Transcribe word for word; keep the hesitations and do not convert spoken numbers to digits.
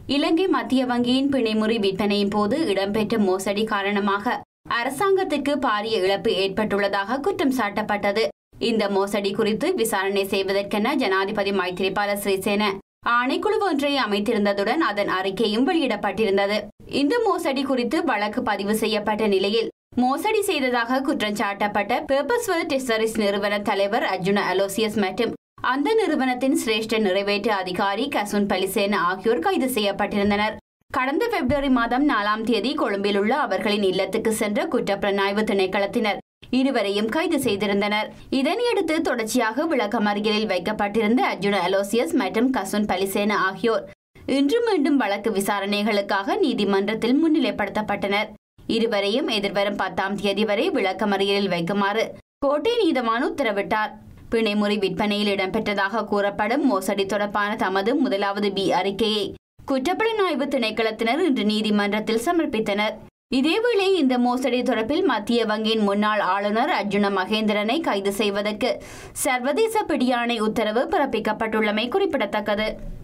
இலங்கை மத்திய வங்கியின் பிணைமுறி விற்பனையின் போது இடம்பெற்ற மோசடி காரணமாக அரசாங்கத்திற்கு பாரிய இழப்பு ஏற்பட்டுள்ளதாக குற்றம் சாட்டப்பட்டது. இந்த மோசடி குறித்து விசாரணை செய்வதற்கென ஜனாதிபதி மைத்திரிபால சிறிசேன ஆணைக்குழு ஒன்றை அமைத்திருந்ததுடன் அதன் அறிக்கையும் வெளியிடப்பட்டிருந்தது. இந்த மோசடி குறித்து வழக்கு பதிவு செய்யப்பட்ட நிலையில் மோசடி செய்ததாக குற்றம் சாட்டப்பட்ட பர்பஸ்வெல் டெஸ்ஸரிஸ் நிறுவன தலைவர் அர்ஜுன அலோசியஸ் மற்றும் அந்த நிறுவனத்தின் சிரேஷ்ட நிறைவேற்று அதிகாரி கசுன் பலிசேன ஆகியோர் கைது செய்யப்பட்டிருந்தனர். கடந்த பிப்ரவரி மாதம் நாலாம் தேதி கொழும்பில் உள்ள அவர்களின் இல்லத்துக்கு சென்ற குற்றப்புலனாய்வு திணைக்களத்தினர் இருவரையும் கைது செய்திருந்தனர். இதனையடுத்து தொடர்ச்சியாக விளக்கமறியலில் வைக்கப்பட்டிருந்த அர்ஜுன அலோசியஸ் மற்றும் கசுன் பலிசேன ஆகியோர் இன்று மீண்டும் வழக்கு விசாரணைகளுக்காக நீதிமன்றத்தில் முன்னிலைப்படுத்தப்பட்டனர். இருவரையும் எதிர்வரும் பத்தாம் தேதி வரை விளக்கமறியலில் வைக்குமாறு கோட்டை நீதவான் உத்தரவிட்டார். பிணைமுறி விற்பனையில் இடம்பெற்றதாக கூறப்படும் மோசடி தொடர்பான தமது முதலாவது பி அறிக்கையை குற்றப்புலனாய்வு திணைக்களத்தினர் இன்று நீதிமன்றத்தில் சமர்ப்பித்தனர். இதேவேளை இந்த மோசடி தொடர்பில் மத்திய வங்கியின் முன்னாள் ஆளுநர் அர்ஜுன மகேந்திரனை கைது செய்வதற்கு சர்வதேச பிடியாணை உத்தரவு பிறப்பிக்கப்பட்டுள்ளமை குறிப்பிடத்தக்கது.